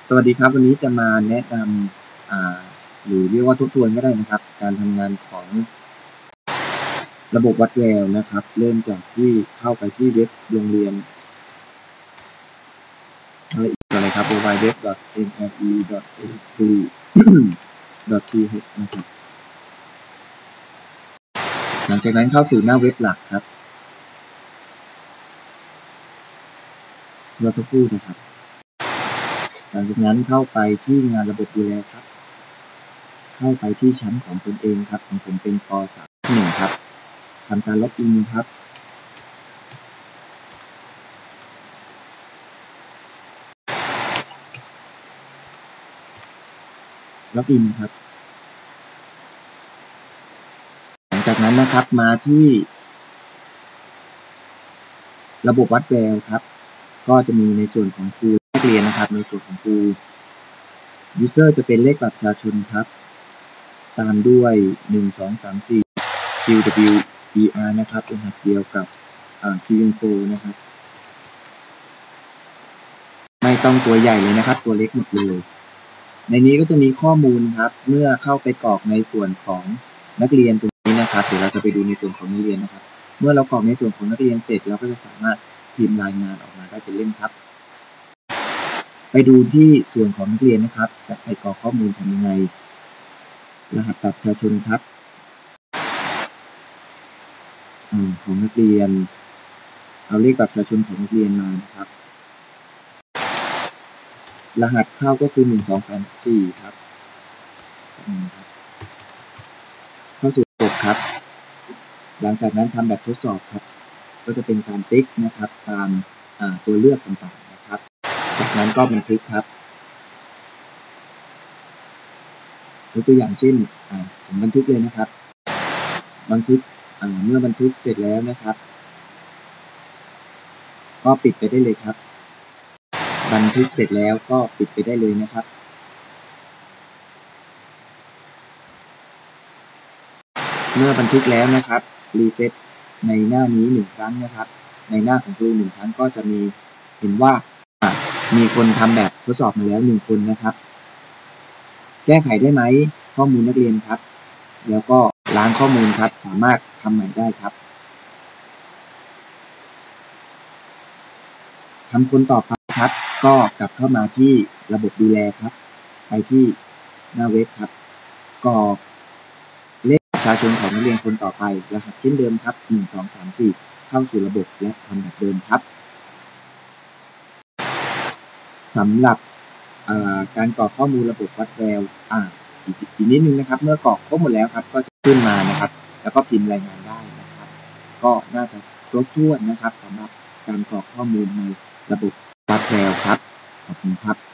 สวัสดีครับวันนี้จะมาแนะนำหรือเรียกว่าทบทวนก็ได้นะครับการทำงานของระบบวัดแววนะครับเริ่มจากที่เข้าไปที่เว็บโรงเรียนอะไรครับ www.mre.ac.th นะครับหลังจากนั้นเข้าสู่หน้าเว็บหลักครับรอสักครู่นะครับหลังจากนั้นเข้าไปที่งานระบบดูแลครับเข้าไปที่ชั้นของตนเองครับของผมเป็นป.1 ครับทำการล็อกอินครับล็อกอินครับหลังจากนั้นนะครับมาที่ระบบวัดแววครับก็จะมีในส่วนของครูนักเรียนนะครับในส่วนของครู user จะเป็นเลขบัตรประชาชนครับตามด้วย1 2 3 4 QWER นะครับรหัสเดียวกับQInfo นะครับไม่ต้องตัวใหญ่เลยนะครับตัวเล็กหมดเลยในนี้ก็จะมีข้อมูลครับเมื่อเข้าไปกรอกในส่วนของนักเรียนตรงนี้นะครับเดี๋ยวเราจะไปดูในส่วนของนักเรียนนะครับเมื่อเรากรอกในส่วนของนักเรียนเสร็จเราก็จะสามารถพิมพ์รายงานออกมาได้เป็นเล่มครับไปดูที่ส่วนของนักเรียนนะครับจะไปกรอกข้อมูลทำยังไงรหัสบัตรประชาชนครับของนักเรียนเอาเลขบัตรประชาชนของนักเรียนมานะครับรหัสเข้าก็คือ1 2 3 4ครับเข้าสู่ระบบครับหลังจากนั้นทำแบบทดสอบครับก็จะเป็นการติ๊กนะครับตามตัวเลือกต่างๆนะครับจากนั้นก็บันทึกครับยกตัวอย่างเช่นผมบันทึกเลยนะครับบันทึกเมื่อบันทึกเสร็จแล้วนะครับก็ปิดไปได้เลยครับบันทึกเสร็จแล้วก็ปิดไปได้เลยนะครับเมื่อบันทึกแล้วนะครับรีเซ็ตในหน้านี้1ครั้งนะครับในหน้าของครู1ครั้งก็จะมีเห็นว่ามีคนทำแบบทดสอบมาแล้ว1คนนะครับแก้ไขได้ไหมข้อมูลนักเรียนครับแล้วก็ล้างข้อมูลครับสามารถทำใหม่ได้ครับทำคนต่อไปครับก็กลับเข้ามาที่ระบบดูแลครับไปที่หน้าเว็บครับกรอกเลขประชาชนของนักเรียนคนต่อไปรหัสเช่นเดิมครับ1 2 3 4เข้าสู่ระบบและทำแบบเดิมครับสำหรับการกรอกข้อมูลระบบวัดแววอีกนิดนึงนะครับเมื่อกรอกครบหมดแล้วครับก็จะขึ้นมานะครับแล้วก็พิมพ์รายงานได้นะครับก็น่าจะครบถ้วนนะครับสำหรับการกรอกข้อมูลในระบบวัดแววครับขอบคุณครับ